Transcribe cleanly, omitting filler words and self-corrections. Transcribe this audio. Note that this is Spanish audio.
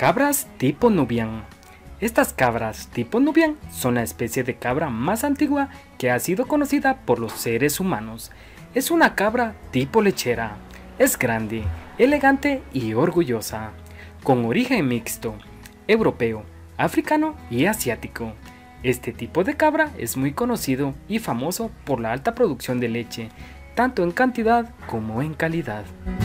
Cabras tipo Nubian. Estas cabras tipo Nubian son la especie de cabra más antigua que ha sido conocida por los seres humanos. Es una cabra tipo lechera. Es grande, elegante y orgullosa, con origen mixto, europeo, africano y asiático. Este tipo de cabra es muy conocido y famoso por la alta producción de leche, tanto en cantidad como en calidad.